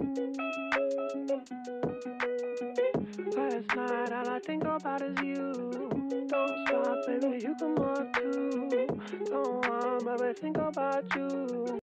Last night, all I think about is you. Don't stop, baby, you come up too. Don't want, baby, think about you.